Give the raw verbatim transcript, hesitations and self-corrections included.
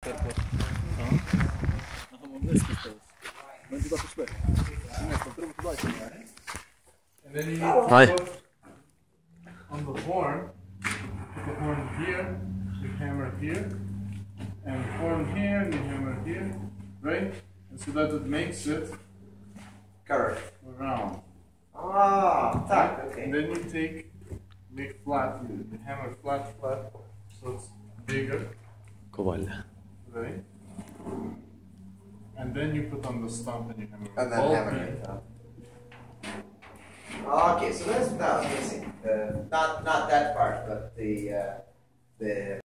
And then you need to Hi. put on the horn, put the horn here, you hammer here, and the horn here, you hammer here, right? And so that it makes it Curve. round. Ah, tak, okay. And then you take, make flat, you you hammer flat, flat, so it's bigger, Ковальня. right? And then you put on the stump and you hammer And then all hammer in. it up. Okay, so that's what I was missing. Uh, not not that part, but the uh, the